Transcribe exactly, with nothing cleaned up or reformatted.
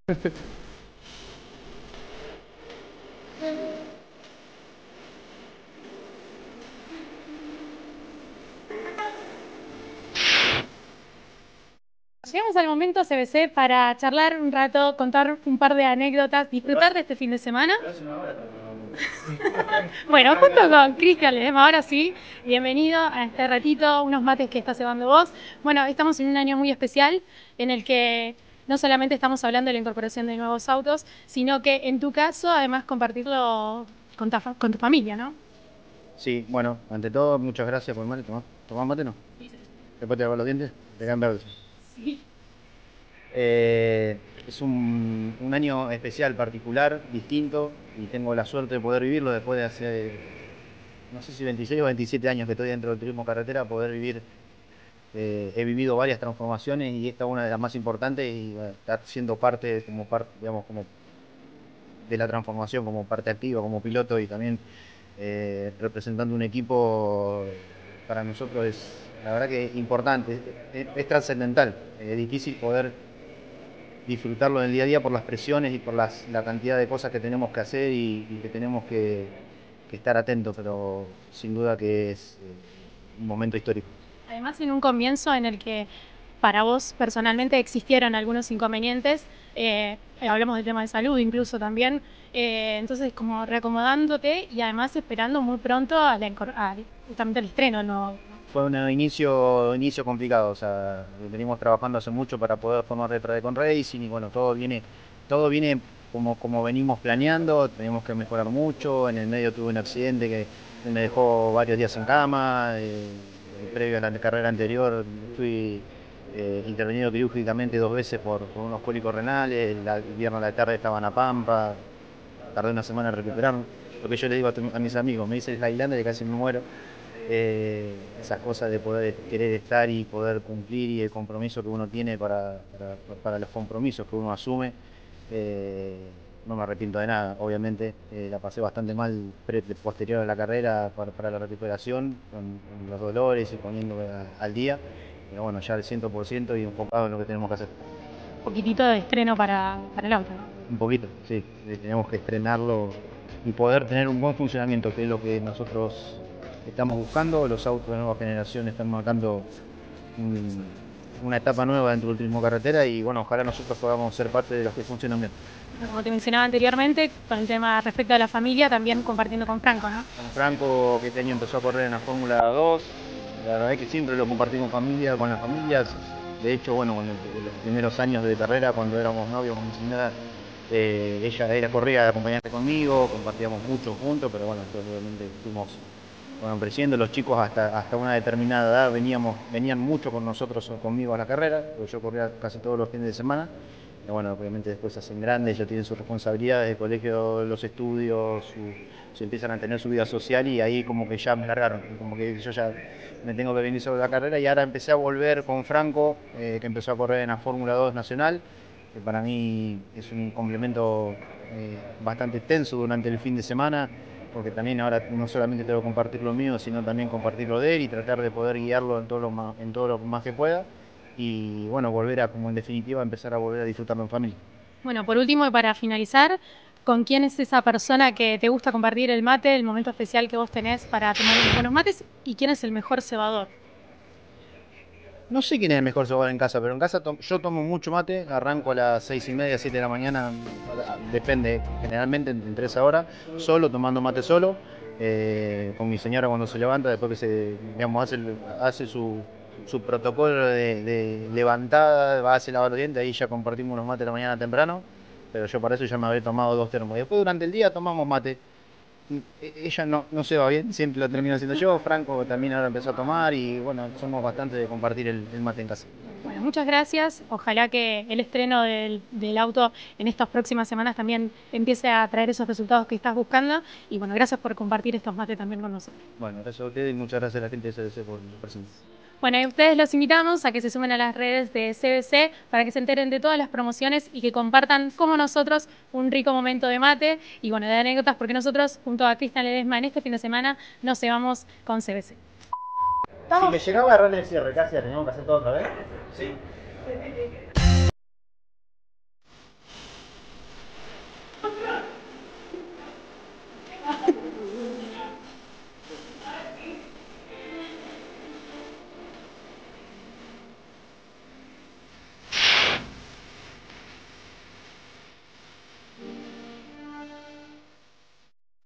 Llegamos al momento C B C para charlar un rato, contar un par de anécdotas, disfrutar de este fin de semana. Bueno, junto con Cristian Ledesma, ahora sí, bienvenido a este ratito, unos mates que estás llevando vos. Bueno, estamos en un año muy especial en el que no solamente estamos hablando de la incorporación de nuevos autos, sino que en tu caso, además, compartirlo con, ta, con tu familia, ¿no? Sí, bueno, ante todo, muchas gracias por el mate. ¿Tomás, ¿Tomás mate no? Sí. Después te lavar los dientes, te quedan verdes. Sí. Eh, es un, un año especial, particular, distinto, y tengo la suerte de poder vivirlo después de hace, no sé si veintiséis o veintisiete años que estoy dentro del turismo carretera, poder vivir. Eh, he vivido varias transformaciones y esta es una de las más importantes y bueno, estar siendo parte, como parte, digamos, como de la transformación, como parte activa, como piloto y también eh, representando un equipo, para nosotros es la verdad que importante, es, es trascendental, es difícil poder disfrutarlo en el día a día por las presiones y por las, la cantidad de cosas que tenemos que hacer y, y que tenemos que, que estar atentos, pero sin duda que es eh, un momento histórico. Además, en un comienzo en el que para vos personalmente existieron algunos inconvenientes, eh, hablamos del tema de salud incluso también, eh, entonces como reacomodándote y además esperando muy pronto a la, a, justamente el estreno nuevo. Fue un inicio, inicio complicado, o sea, venimos trabajando hace mucho para poder formar Retrade con Racing y bueno, todo viene, todo viene como, como venimos planeando, tenemos que mejorar mucho, en el medio tuve un accidente que me dejó varios días en cama, eh, previo a la carrera anterior fui eh, intervenido quirúrgicamente dos veces por, por unos cólicos renales, la, el viernes a la tarde estaba en La Pampa, tardé una semana en recuperarme, lo que yo le digo a, a mis amigos, me dice la Islandia y casi me muero. Eh, esas cosas de poder querer estar y poder cumplir y el compromiso que uno tiene para, para, para los compromisos que uno asume, eh, no me arrepiento de nada, obviamente eh, la pasé bastante mal pre, posterior a la carrera para, para la recuperación, con, con los dolores y poniéndome a, al día, pero bueno, ya al cien por ciento y enfocado en lo que tenemos que hacer. Un poquitito de estreno para, para el auto, ¿no? Un poquito, sí, tenemos que estrenarlo y poder tener un buen funcionamiento, que es lo que nosotros estamos buscando. Los autos de nueva generación están marcando un, una etapa nueva dentro del turismo carretera y bueno, ojalá nosotros podamos ser parte de los que funcionan bien. Como te mencionaba anteriormente, con el tema respecto a la familia, también compartiendo con Franco, ¿no? Con Franco, que este año empezó a correr en la Fórmula dos, la verdad es que siempre lo compartí con familia, con las familias. De hecho, bueno, en los primeros años de carrera, cuando éramos novios con mi señora, eh, ella era corría de acompañante conmigo, compartíamos mucho juntos, pero bueno, entonces obviamente fuimos bueno, creciendo. Los chicos hasta, hasta una determinada edad veníamos, venían mucho con nosotros o conmigo a la carrera, porque yo corría casi todos los fines de semana. Y bueno, obviamente después se hacen grandes, ya tienen sus responsabilidades, el colegio, los estudios, su, se empiezan a tener su vida social y ahí como que ya me largaron, como que yo ya me tengo que venir sobre la carrera y ahora empecé a volver con Franco, eh, que empezó a correr en la Fórmula dos Nacional, que para mí es un complemento eh, bastante extenso durante el fin de semana, porque también ahora no solamente tengo que compartir lo mío, sino también compartir lo de él y tratar de poder guiarlo en todo lo más, en todo lo más que pueda. Y bueno, volver a, como en definitiva, empezar a volver a disfrutarlo en familia. Bueno, por último y para finalizar, ¿con quién es esa persona que te gusta compartir el mate, el momento especial que vos tenés para tomar unos buenos mates? ¿Y quién es el mejor cebador? No sé quién es el mejor cebador en casa, pero en casa to yo tomo mucho mate, arranco a las seis y media, siete de la mañana, depende, generalmente entre esa hora, solo, tomando mate solo, eh, con mi señora cuando se levanta, después que se, digamos, hace, hace su, su protocolo de, de levantada, va a hacer lavar los dientes, ahí ya compartimos unos mates la mañana temprano, pero yo para eso ya me había tomado dos termos. Y después durante el día tomamos mate. Ella no, no se va bien, siempre lo termino haciendo yo. Franco también ahora empezó a tomar y bueno, somos bastante de compartir el, el mate en casa. Bueno, muchas gracias. Ojalá que el estreno del, del auto en estas próximas semanas también empiece a traer esos resultados que estás buscando. Y bueno, gracias por compartir estos mates también con nosotros. Bueno, gracias a ustedes y muchas gracias a la gente de C D C por su presencia. Bueno, y ustedes los invitamos a que se sumen a las redes de C B C para que se enteren de todas las promociones y que compartan como nosotros un rico momento de mate y bueno, de anécdotas, porque nosotros junto a Cristian Ledesma en este fin de semana nos llevamos con C B C. Si me llegaba a agarrar el cierre, ¿qué hacía? ¿Teníamos que hacer todo otra vez? Sí.